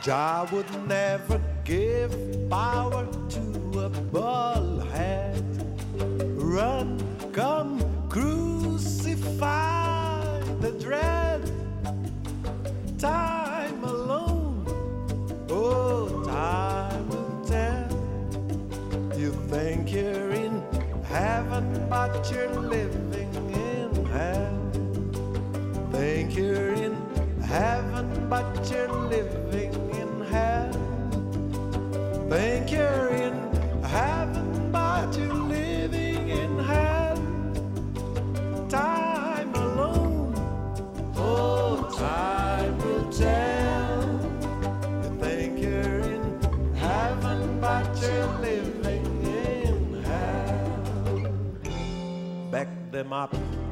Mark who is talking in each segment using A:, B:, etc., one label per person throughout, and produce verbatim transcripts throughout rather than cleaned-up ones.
A: Jah would never give power to a bald head. Run, come, crucify the dread. Time alone, oh, time will tell. You think you're in heaven, but you're living in hell. Think you're in heaven, but you're living in hell. Think you're in heaven, but you're living in hell. Time alone, oh, time will tell. You think you're in heaven, but you're living in hell. Back them up.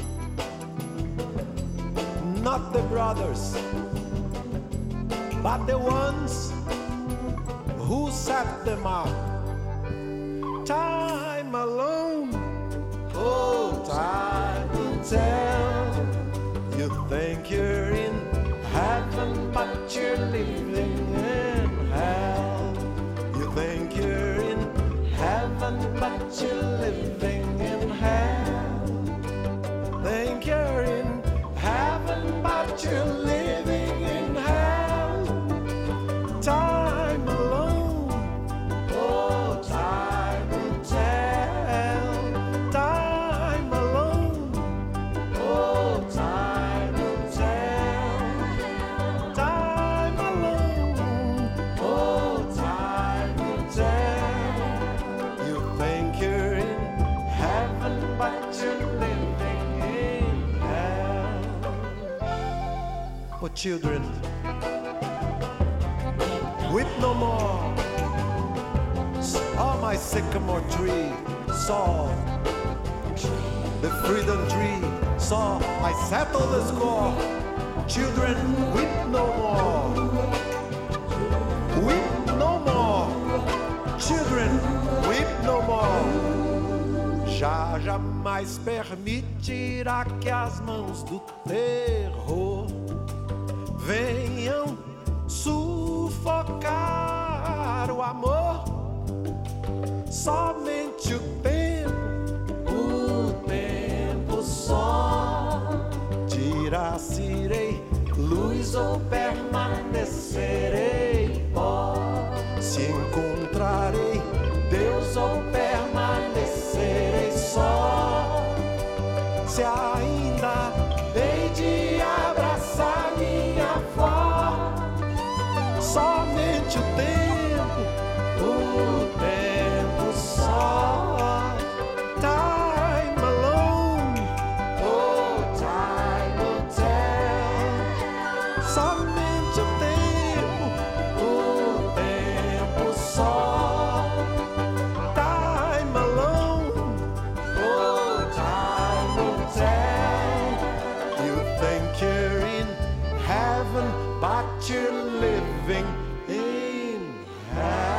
A: Not the brothers, but the ones who set them up. Time alone, oh, time will tell. You think you're in heaven, but you're living in hell. You think you're in heaven, but you're living in hell. Think you're in heaven, but you're living in hell. Time alone, oh, time will tell. Time alone, oh, time will tell. Time alone, oh, time will tell. You think you're in heaven, but you're living in hell. Oh, children, weep no more. Oh, my sycamore tree saw the freedom tree, saw I settle the score. Children, weep no more. Weep no more. Children, weep no more. Já jamais permitirá que as mãos do terror venham sufocar o amor. Somente o tempo, o tempo só dirá se irei luz ou permanecerei pó. Se encontrarei Deus ou permanecerei só. Se ainda hei de abraçar minha avó. Somente o tempo, o tempo só. Time alone, oh, time will tell. Somente o tempo, o tempo só. Time alone, oh, time will tell. You think you're in heaven, but you're living in hell.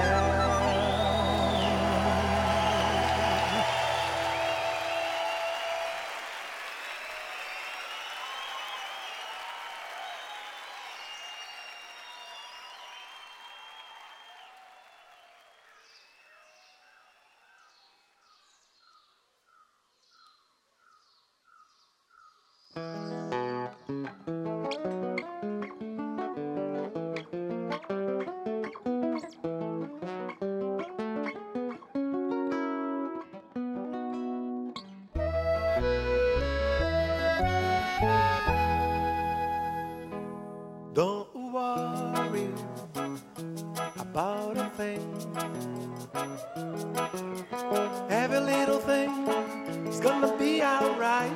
A: Don't worry about a thing. Every little thing is gonna be alright.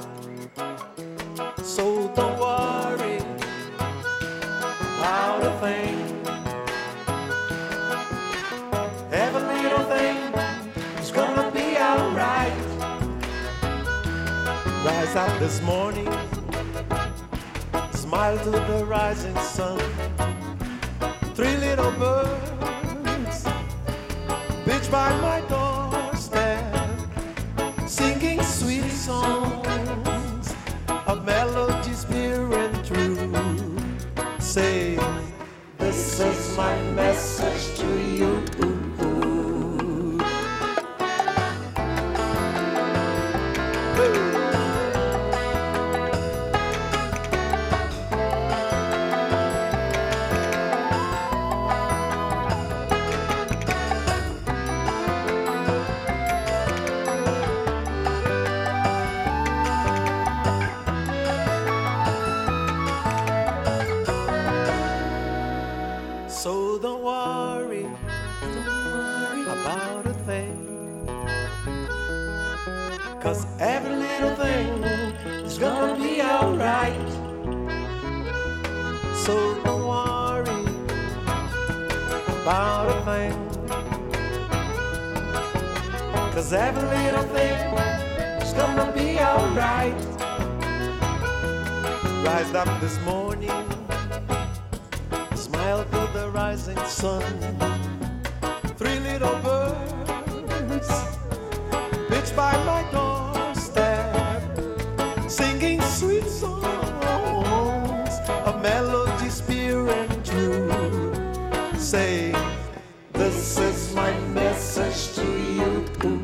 A: So don't worry about a thing. Every little thing is gonna be alright. Rise up this morning, smile to the rising sun. Three little birds pitch by my doorstep, singing sweet songs of melodies pure and true. Say the message to you. So don't worry, don't worry about a thing, 'cause every little thing is gonna be alright. So don't worry about a thing, 'cause every little thing is gonna be alright. Rise up this morning, smile to the rising sun. Three little birds pitch by my doorstep, singing sweet songs of melodies pure and true. Say, this is my message to you.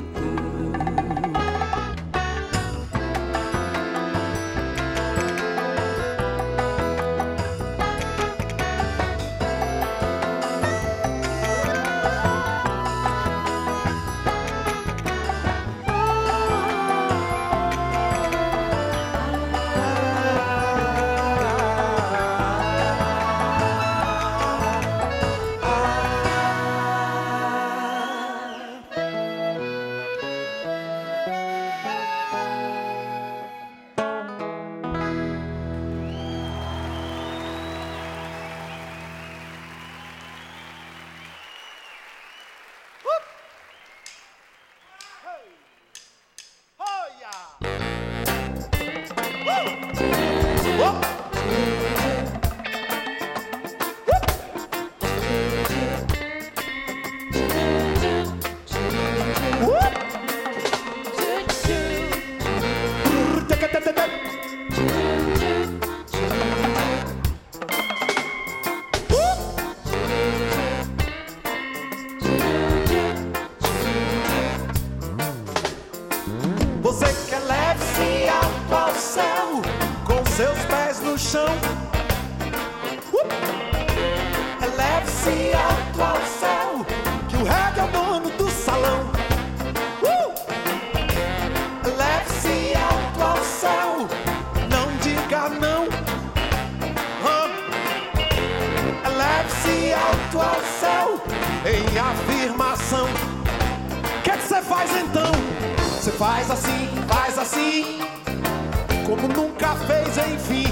A: Você que eleve-se alto ao céu, com seus pés no chão. Uh! Eleve-se alto ao céu, que o reggae é o dono do salão. Uh! Eleve-se alto ao céu, não diga não. Uh! Eleve-se alto ao céu, em afirmação. O que é que você faz então? Você faz assim, faz assim, como nunca fez, enfim.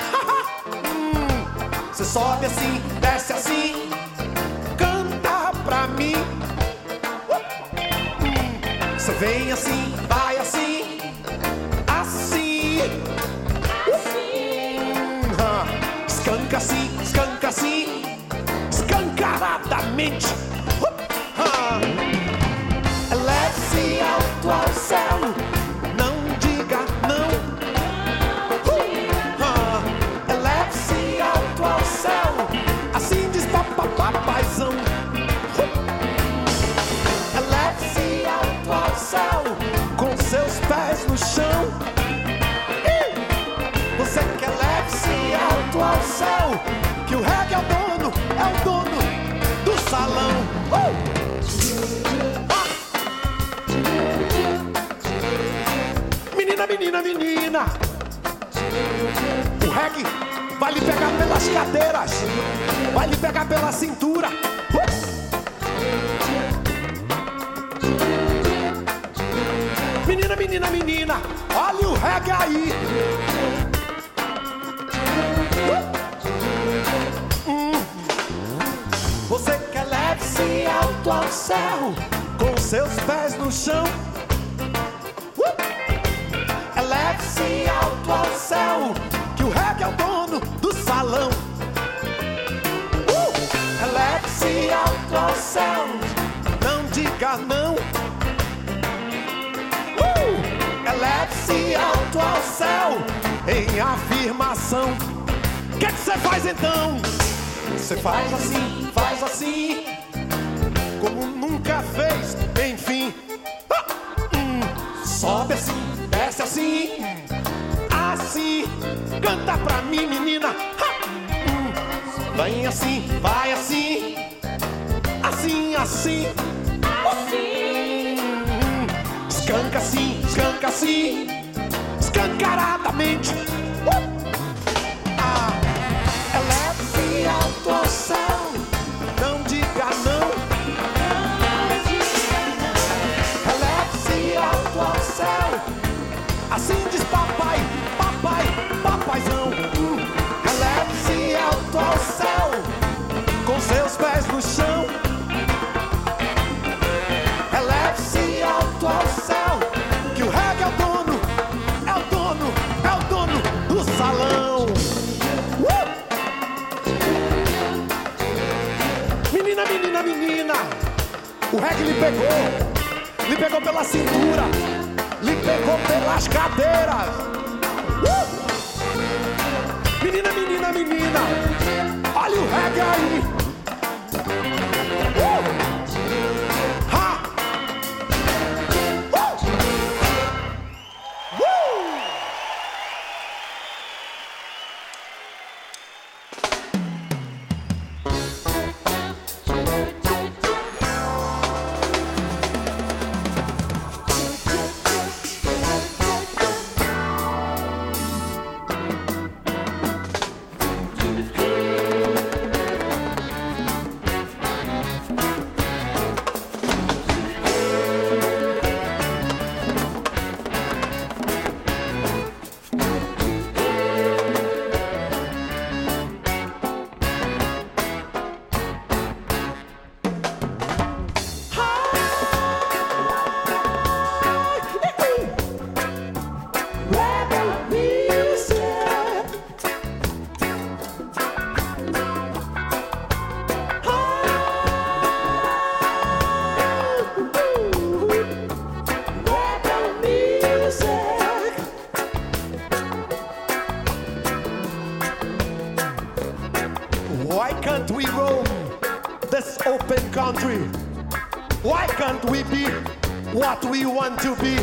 A: hum, Você sobe assim, desce assim, canta pra mim. hum, Você vem assim, vai assim, assim, assim. hum, Escanca assim, escanca assim, escancaradamente. Eleve-se alto ao céu, não diga não. Uh! Uh! Eleve-se alto ao céu, assim diz papapapaizão. Uh! Eleve-se alto ao céu, com seus pés no chão. Uh! Você que eleve-se alto ao céu, que o reggae é o dono, é o dono do salão. Uh! Menina, menina, menina, o reggae vai lhe pegar pelas cadeiras, vai lhe pegar pela cintura. uh! Menina, menina, menina, olha o reggae aí. uh! hum. Você que eleve-se alto ao céu, com seus pés no chão. Eleve-se alto ao céu, que o reggae é o dono do salão. uh! Eleve-se alto ao céu, não diga não. uh! Eleve-se alto ao céu, em afirmação. O que é que você faz então? Você faz assim, faz assim, como nunca fez, enfim. Ah, hum, sobe assim, desce assim, assim. Canta pra mim, menina. Ah, hum, vem assim, vai assim, assim, assim, assim. Escanca assim, escanca assim, escancaradamente. Uh! Ah, eleve-se alto ao céu, não diga não. Não diga não. Eleve-se alto ao céu, assim diz papai, papai, papaizão. Hum. Eleve-se alto ao céu, com seus pés no chão. Eleve-se alto ao céu, que o reggae é o dono, é o dono, é o dono do salão. Uh! Menina, menina, menina, o reggae lhe pegou, lhe pegou pela cintura, lhe pegou pelas cadeiras. Uh! Menina, menina, menina, olha o reggae aí. Uh! Ha! Why can't we roam this open country? Why can't we be what we want to be?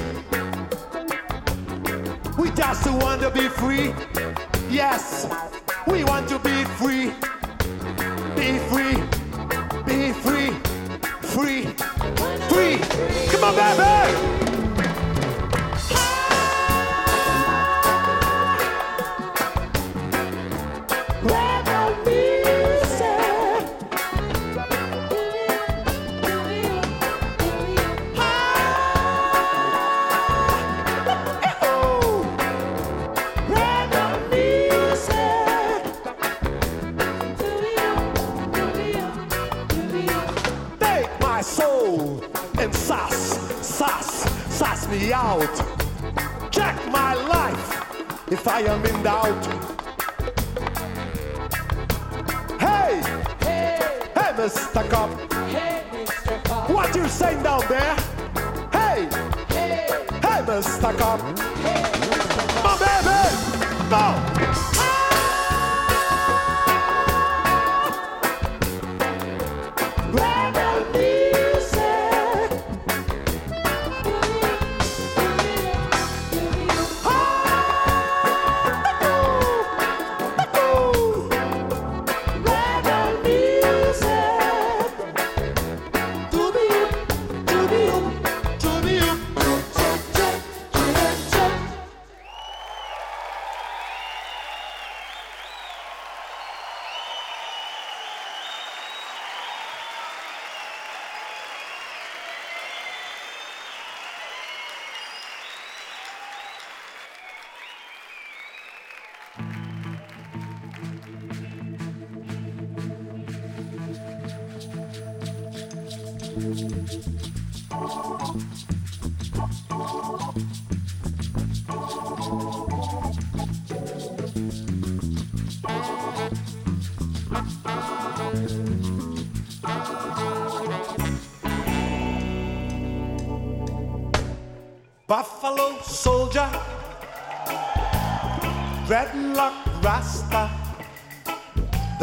A: We just want to be free. Yes, we want to be free. Be free, be free, free, free. Come on, baby! Soul and sass, sass, sass me out. Check my life if I am in doubt. Hey, hey, hey, Mister Cop. Hey, Mister Cop. What you saying down there? Hey, hey, hey, Mister Cop. Hey, Mister Cop. Come on, baby, go. Buffalo soldier, dreadlock rasta,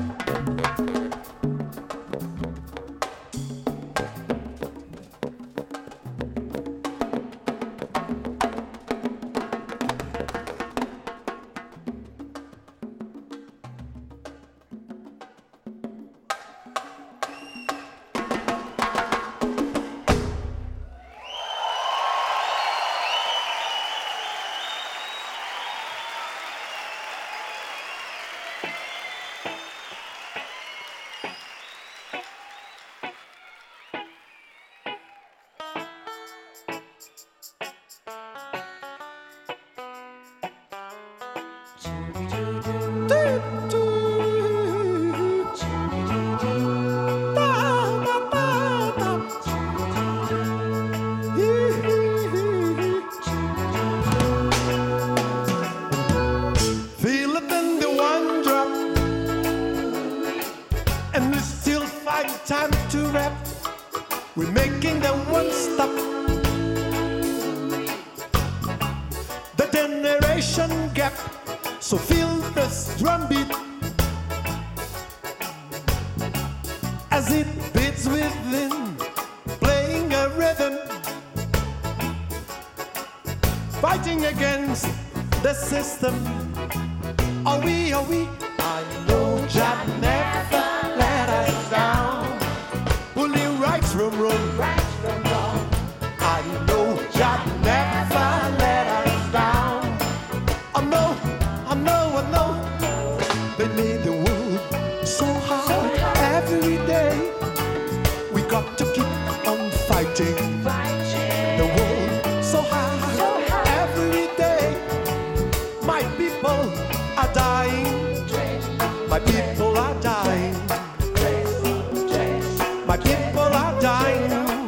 A: it in the one drop, and we still find time to rap. We're making them one stop. The generation gap, so feel this drum beat as it beats within, playing a rhythm, fighting against the system. Are we, are we? I know Jah never let us down, pulling rights from wrong. Rights from wrong. I know Jah never let us down. I know, I know, I know. They made the world so hard, so hard. Every day. We got to keep on fighting. Fighting. The world so hard, so hard. Every day. My people are dying. My people are dying. My people are dying.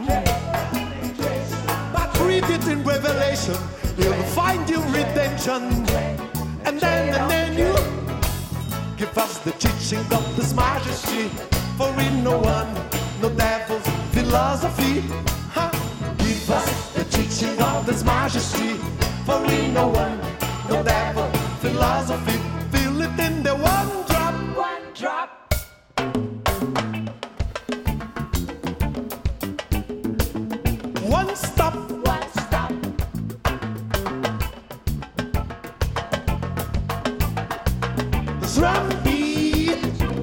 A: But read it in Revelation, you'll find your redemption. And then, and then you give us the teaching of His Majesty. For in no one, no devil's philosophy. Huh? Give us the teaching of His Majesty. For in no one, no devil philosophy. Feel it in the one drop, one drop. One stop, one stop. The drum beat,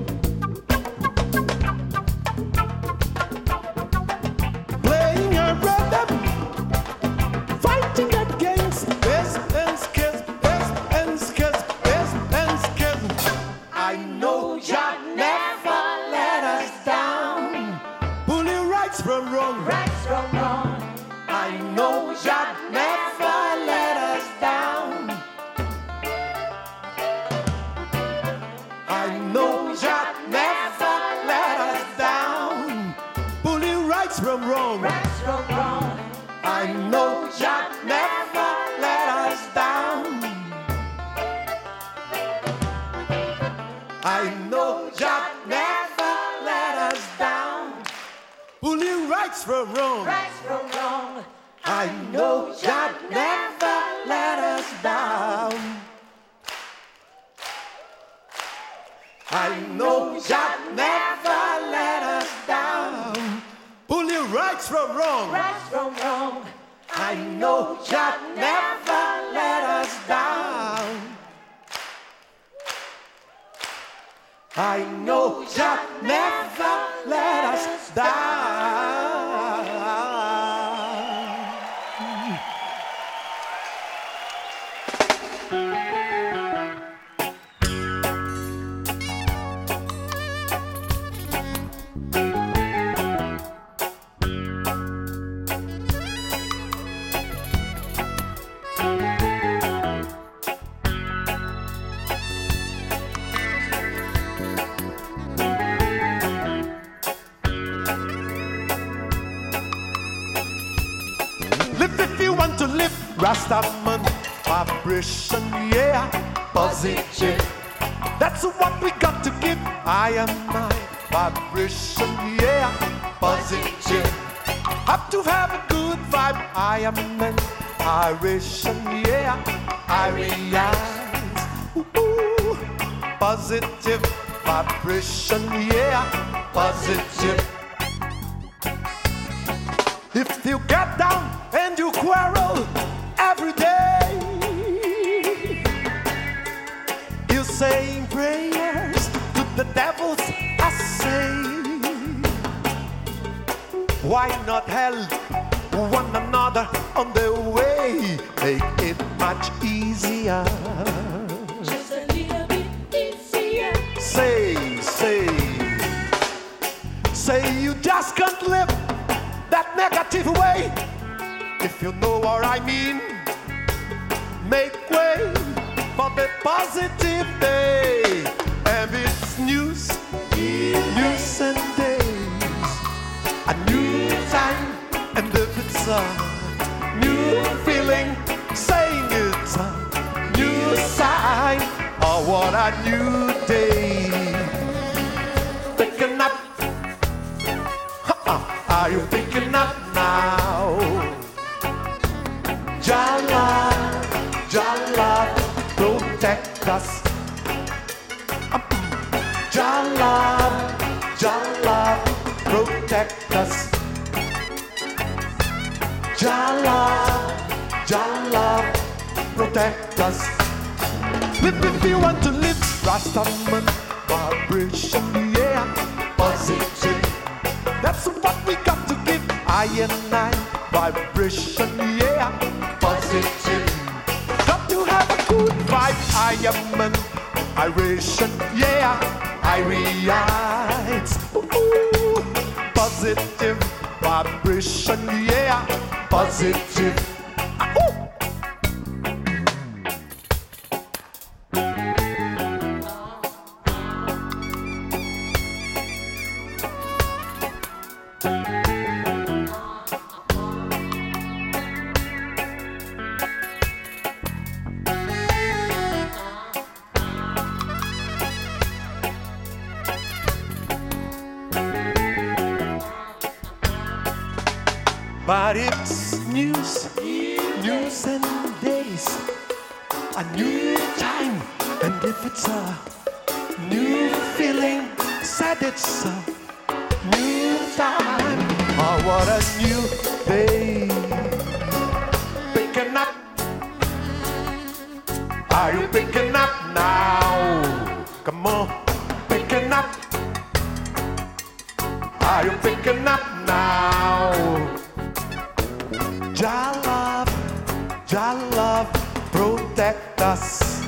A: playing a rhythm, fighting against this and skills, this and skills, this and skills. I know Jah never let us down, pulling rights from wrong. Rights from wrong. I know Jah never let us down. I know Jah never let us down, pulling rights from wrong. Rights from wrong. I know Jah never let us down. I know Jah never let us down, pulling rights from wrong. Rights from wrong. I know Jah never let us down. I know Jah never let us down, pulling rights from wrong. Rights from wrong. I know Jah never let us down. I know Jah never let us down. Live if you want to live, Rastaman vibration, yeah, positive. That's what we got to give. I am my vibration, yeah, positive. Have to have a good vibe. I am an Irishan, yeah, I realize. Ooh, positive vibration, yeah, positive. If you get down and you quarrel every day, you saying prayers to the devils, I say, why not help one another on the way? Make it much easier.
B: Just a little bit easier.
A: Say, say, say you just can't live that negative way. If you know what I mean, make way for the positive day. And it's news, news and days, a new time, and if it's a new feeling, saying it's a new sign. Or what what a new day. Picking up, uh-uh. Are you picking up now? Jah love, Jah love, protect us. Jah love, Jah love, protect us. Jah love, Jah love, protect us. Live if you want to live, Rastaman vibration, yeah, positive. That's what we got to give. I and I vibration, yeah, positive. Got to have a good vibe. I am an iration, yeah, I react. Ooh, positive vibration, yeah, positive. Ooh. But it's news, news and days, a new time. And if it's a new feeling, said it's a new time. Oh, what a new day. Picking up. Are you picking up now? Come on, picking up. Are you picking up now? Jah love, Jah love, protect us.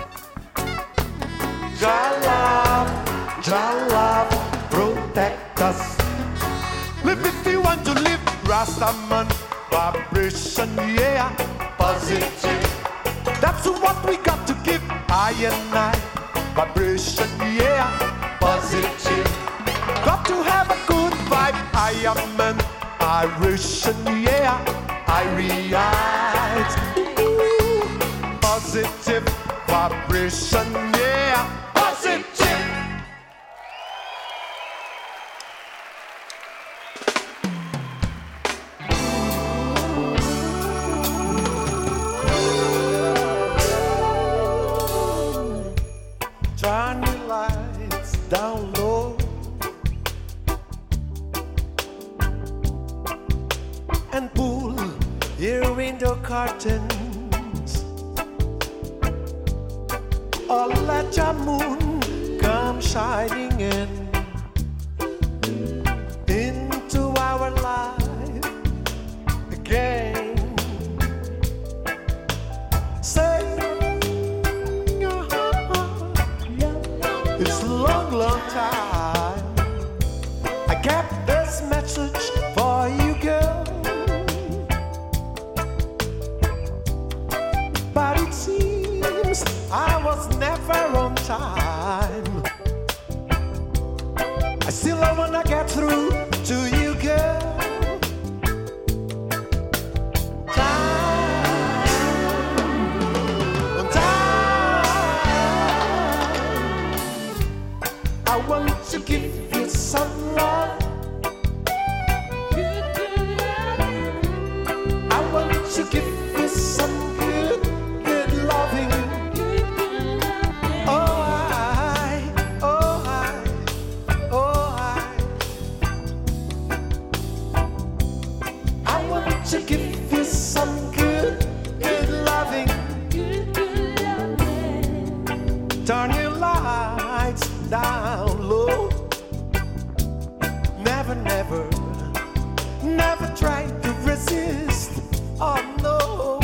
A: Jah love, Jah love, protect us. Live if you want to live, Rastaman vibration, yeah, positive. That's what we got to give. I and I vibration, yeah, positive. Got to have a good vibe. I am an iration, yeah, I react. Ooh, positive vibration, yeah, positive. Turn the lights down low and pull your window curtains, or let your moon come shining in into our life again. Say, it's a long, long time I kept this message for you, girl. But it seems I was never on time. I still wanna get through to you, girl. Time, time. I want to give you some love. I want to give you some good, good loving. Oh, I, oh, I, oh, I. I want to give you some good, good loving. Turn your lights down low. Never, never, never try to resist. Oh no.